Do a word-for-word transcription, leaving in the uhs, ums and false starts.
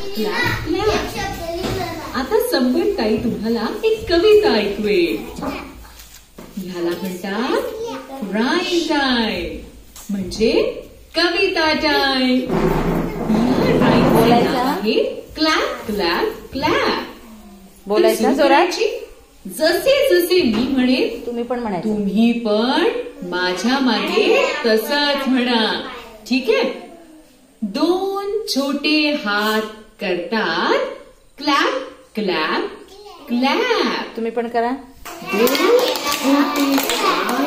Clap clap. आता संबट ताई तुम्हाला एक कविता ऐकवेल। ह्याला म्हणतात राईम टाइम, म्हणजे कविता टाइम। बोलायचं आहे क्लॅप क्लॅप क्लॅप। बोलायचं जोरात, जसे जसे मी म्हणेन तुम्ही पण म्हणायचं, तुम्ही पण माझ्या मागे तसंच म्हणा, ठीक आहे? दोन छोटे हात करतात क्लॅप क्लॅप क्लॅप। तुम्ही पण करा। दोन छोटे हात